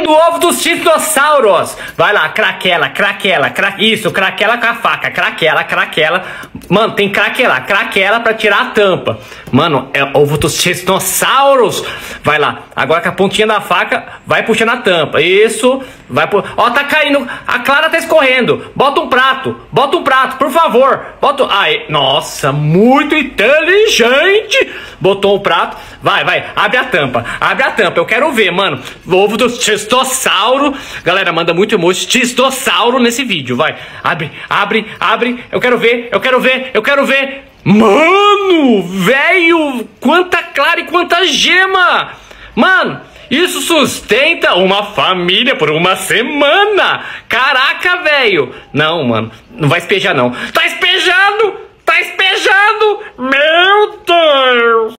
caindo o ovo dos dinossauros. Vai lá, craquela, isso, craquela com a faca, craquela. Mano, tem craquela pra tirar a tampa. Mano, é ovo dos dinossauros. Vai lá, agora com a pontinha da faca, vai puxando a tampa. Isso, vai por... Ó, tá caindo, a clara tá escorrendo. Bota um prato, por favor. Bota... Ai, nossa, muito inteligente. Botou um prato, vai, abre a tampa, eu quero ver, mano. O ovo do testossauro. Galera, manda muito emoji testossauro nesse vídeo, vai. Abre, eu quero ver. Mano, velho, quanta clara e quanta gema. Mano, isso sustenta uma família por uma semana. Caraca, velho. Não, mano, não vai espejar não. Tá espejando, meu Deus.